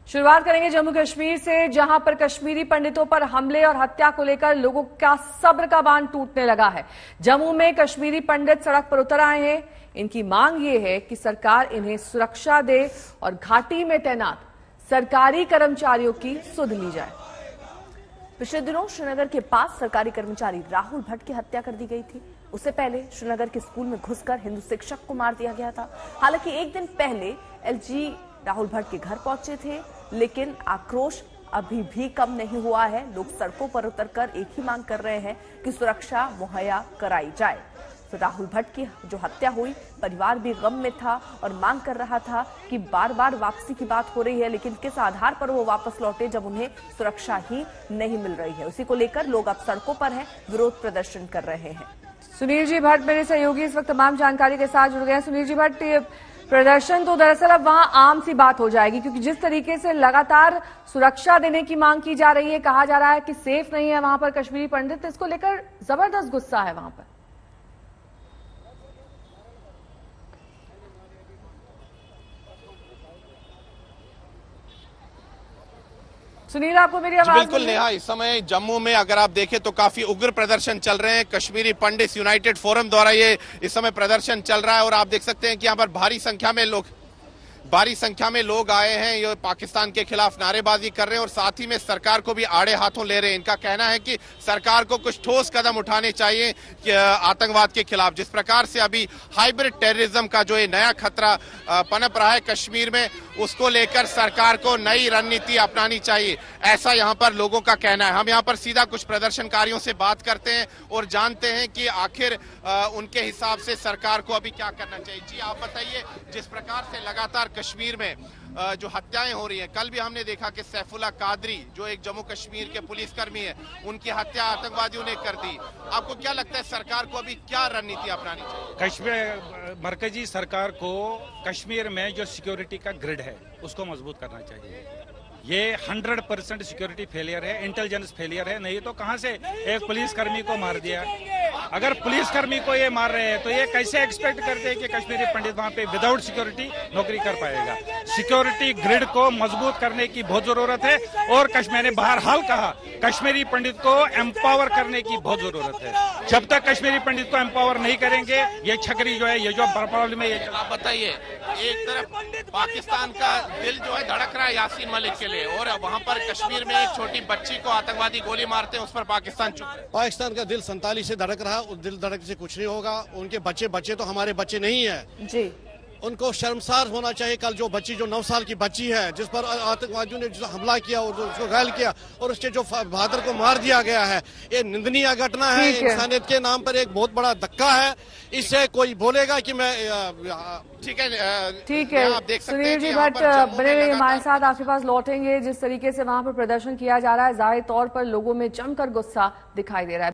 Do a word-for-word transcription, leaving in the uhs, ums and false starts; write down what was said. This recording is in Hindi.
शुरुआत करेंगे जम्मू कश्मीर से, जहां पर कश्मीरी पंडितों पर हमले और हत्या को लेकर लोगों का सब्र का बांध टूटने लगा है। जम्मू में कश्मीरी पंडित सड़क पर उतर आए हैं। इनकी मांग ये है कि सरकार इन्हें सुरक्षा दे और घाटी में तैनात सरकारी कर्मचारियों की सुध ली जाए। पिछले दिनों श्रीनगर के पास सरकारी कर्मचारी राहुल भट्ट की हत्या कर दी गई थी। उससे पहले श्रीनगर के स्कूल में घुसकर हिंदू शिक्षक को मार दिया गया था। हालांकि एक दिन पहले एलजी राहुल भट्ट के घर पहुंचे थे, लेकिन आक्रोश अभी भी कम नहीं हुआ है। लोग सड़कों पर उतरकर एक ही मांग कर रहे हैं कि सुरक्षा मुहैया कराई जाए। तो राहुल भट्ट की जो हत्या हुई, परिवार भी गम में था और मांग कर रहा था कि बार बार वापसी की बात हो रही है, लेकिन किस आधार पर वो वापस लौटे जब उन्हें सुरक्षा ही नहीं मिल रही है। उसी को लेकर लोग अब सड़कों पर हैं, विरोध प्रदर्शन कर रहे हैं। सुनील जी भट्ट मेरे सहयोगी इस वक्त तमाम जानकारी के साथ जुड़ गए हैं। सुनील जी भट्ट, प्रदर्शन तो दरअसल अब वहां आम सी बात हो जाएगी, क्योंकि जिस तरीके से लगातार सुरक्षा देने की मांग की जा रही है, कहा जा रहा है कि सेफ नहीं है वहां पर कश्मीरी पंडित, इसको लेकर जबरदस्त गुस्सा है वहां पर। सुनील, आपको मेरी आवाज? बिल्कुल नेहा, इस समय जम्मू में अगर आप देखें तो काफी उग्र प्रदर्शन चल रहे हैं। कश्मीरी पंडित यूनाइटेड फोरम द्वारा ये इस समय प्रदर्शन चल रहा है और आप देख सकते हैं कि यहाँ पर भारी संख्या में लोग भारी संख्या में लोग आए हैं। ये पाकिस्तान के खिलाफ नारेबाजी कर रहे हैं और साथ ही में सरकार को भी आड़े हाथों ले रहे हैं। इनका कहना है कि सरकार को कुछ ठोस कदम उठाने चाहिए कि आतंकवाद के खिलाफ, जिस प्रकार से अभी हाइब्रिड टेररिज्म का जो ये नया खतरा पनप रहा है कश्मीर में, उसको लेकर सरकार को नई रणनीति अपनानी चाहिए, ऐसा यहाँ पर लोगों का कहना है। हम यहाँ पर सीधा कुछ प्रदर्शनकारियों से बात करते हैं और जानते हैं कि आखिर उनके हिसाब से सरकार को अभी क्या करना चाहिए। जी आप बताइए, जिस प्रकार से लगातार कश्मीर में जो हत्याएं हो रही हैं, कल भी हमने देखा कि सैफुल्लाह कादरी जो एक जम्मू कश्मीर के पुलिसकर्मी है, उनकी हत्या आतंकवादियों ने कर दी। आपको क्या लगता है सरकार को अभी क्या रणनीति अपनानी चाहिए? कश्मीर मरकजी सरकार को कश्मीर में जो सिक्योरिटी का ग्रिड है उसको मजबूत करना चाहिए। ये हंड्रेड परसेंट सिक्योरिटी फेलियर है, इंटेलिजेंस फेलियर है। नहीं तो कहां से एक पुलिसकर्मी को मार दिया। अगर पुलिसकर्मी को ये मार रहे हैं तो ये कैसे एक्सपेक्ट करते हैं कि कश्मीरी पंडित वहां पे विदाउट सिक्योरिटी नौकरी कर पाएगा। सिक्योरिटी ग्रिड को मजबूत करने की बहुत जरूरत है और कश्मीर ने बहरहाल कहा कश्मीरी पंडित को एम्पावर करने की बहुत जरूरत है। जब तक कश्मीरी पंडित को एम्पावर नहीं करेंगे, ये छकरी जो है, ये जो प्रॉब्लम है, ये आप बताइए। एक तरफ पाकिस्तान का दिल जो है धड़क रहा है यासीन मलिक के लिए, और वहां पर कश्मीर में एक छोटी बच्ची को आतंकवादी गोली मारते हैं, उस पर पाकिस्तान चुप है। पाकिस्तान का दिल सैंतालीस से धड़क रहा है, उस दिल धड़क से कुछ नहीं होगा। उनके बच्चे बच्चे तो हमारे बच्चे नहीं है जी। उनको शर्मसार होना चाहिए। कल जो बच्ची, जो नौ साल की बच्ची है, जिस पर आतंकवादियों ने जो हमला किया और उसको घायल किया और उसके जो फादर को मार दिया गया है, ये निंदनीय घटना है। इंसानियत के नाम पर एक बहुत बड़ा धक्का है। इससे कोई बोलेगा कि मैं ठीक है ठीक है। आप देख सकते सुनील जी भट्ट बने रहिए हमारे साथ, आपके पास लौटेंगे। जिस तरीके से वहां पर प्रदर्शन किया जा रहा है, जाहिर तौर पर लोगों में जमकर गुस्सा दिखाई दे रहा है।